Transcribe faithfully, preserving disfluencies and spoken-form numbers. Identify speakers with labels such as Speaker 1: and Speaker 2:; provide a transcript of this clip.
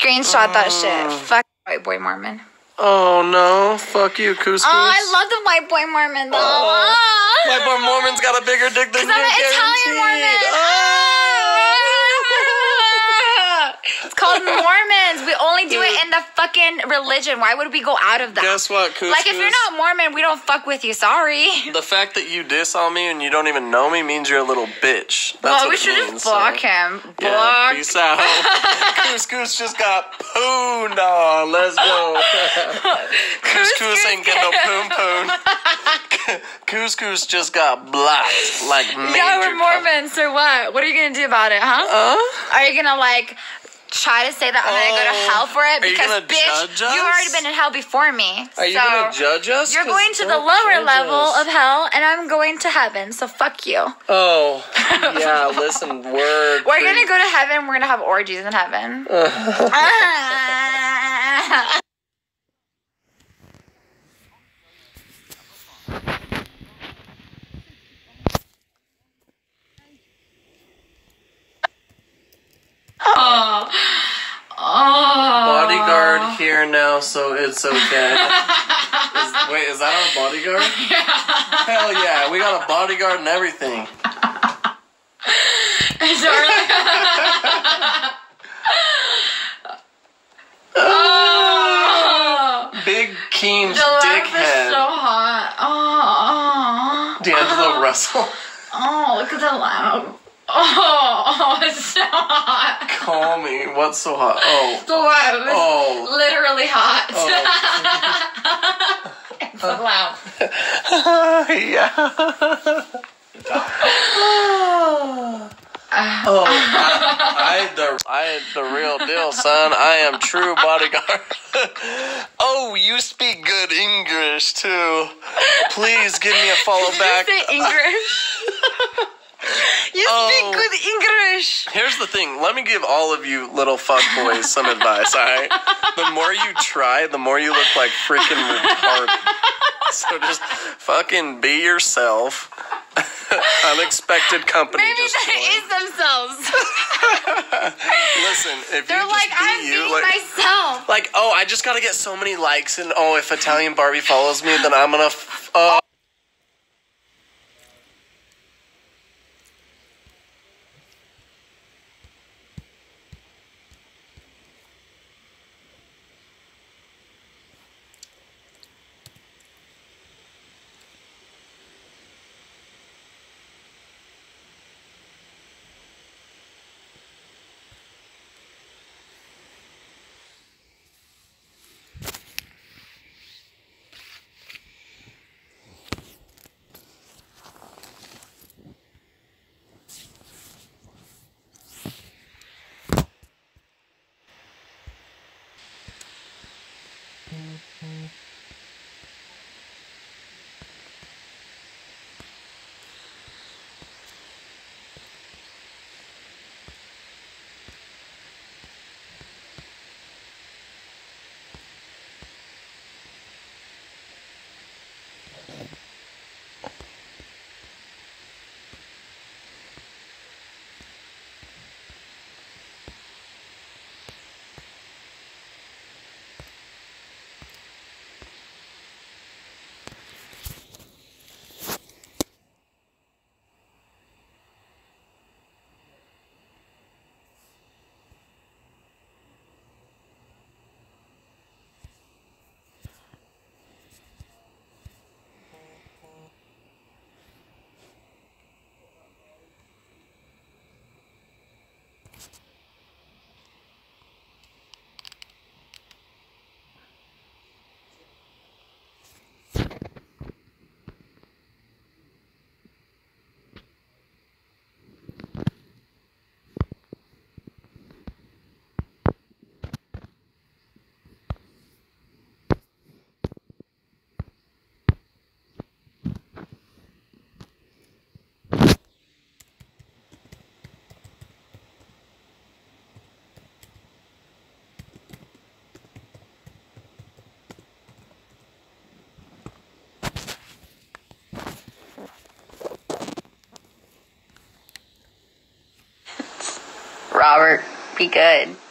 Speaker 1: Screenshot that shit. Fuck white boy Mormon.
Speaker 2: Oh no, fuck you, couscous.
Speaker 1: Oh, I love the white boy Mormon though.
Speaker 2: Oh. Oh. White boy Mormon's got a bigger dick than you,
Speaker 1: I'm an Italian Mormon.
Speaker 2: Oh.
Speaker 1: It's called Mormons. We only do it in the fucking religion. Why would we go out of that?
Speaker 2: Guess what, couscous?
Speaker 1: Like, if you're not Mormon, we don't fuck with you. Sorry.
Speaker 2: The fact that you diss on me and you don't even know me means you're a little bitch. That's
Speaker 1: well,
Speaker 2: what
Speaker 1: we
Speaker 2: it
Speaker 1: should
Speaker 2: means,
Speaker 1: just block
Speaker 2: so.
Speaker 1: him.
Speaker 2: Yeah,
Speaker 1: Block.
Speaker 2: peace out. Couscous just got pooned on. Let's go. Couscous ain't get no poon poon. Couscous just got blocked. Like major.
Speaker 1: Yeah, we're Mormons, so what? What are you gonna do about it, huh?
Speaker 2: Uh?
Speaker 1: Are you gonna, like, try to say that I'm
Speaker 2: oh,
Speaker 1: gonna go to hell for it? Because,
Speaker 2: are you gonna
Speaker 1: bitch,
Speaker 2: judge us?
Speaker 1: you've already been in hell before me.
Speaker 2: Are you
Speaker 1: so
Speaker 2: gonna judge us?
Speaker 1: You're going to the lower level
Speaker 2: us.
Speaker 1: of hell, and I'm going to heaven, so fuck you.
Speaker 2: Oh, yeah, listen, word.
Speaker 1: We're gonna go to heaven, we're gonna have orgies in heaven. ah. Oh. Oh.
Speaker 2: Bodyguard here now, so it's okay. is, wait, is that our bodyguard?
Speaker 1: Yeah.
Speaker 2: Hell yeah, we got a bodyguard and everything.
Speaker 1: Oh.
Speaker 2: Big Keen's
Speaker 1: the
Speaker 2: dickhead.
Speaker 1: Is so hot. Oh.
Speaker 2: D'Angelo Russell.
Speaker 1: Oh, look at the lamp. Oh, it's so hot.
Speaker 2: Call me. What's so hot? Oh.
Speaker 1: The lamp is
Speaker 2: oh.
Speaker 1: literally hot.
Speaker 2: Oh.
Speaker 1: It's a lamp.
Speaker 2: Yeah. Oh, I, I the I the real deal, son. I am true bodyguard. Oh, you speak good English too. Please give me a follow
Speaker 1: Did
Speaker 2: back.
Speaker 1: you say English? You
Speaker 2: Oh.
Speaker 1: speak good English.
Speaker 2: Here's the thing. Let me give all of you little fuckboys some advice, alright? The more you try, the more you look like freaking retarded. So just fucking be yourself. Unexpected company.
Speaker 1: Maybe
Speaker 2: just
Speaker 1: that
Speaker 2: joined.
Speaker 1: is themselves.
Speaker 2: Listen, if
Speaker 1: They're
Speaker 2: you
Speaker 1: like,
Speaker 2: just be
Speaker 1: I'm
Speaker 2: you,
Speaker 1: being
Speaker 2: like,
Speaker 1: myself.
Speaker 2: like, oh, I just gotta get so many likes, and oh, if Italian Barbie follows me, then I'm gonna. F- uh,
Speaker 1: Robert, be good.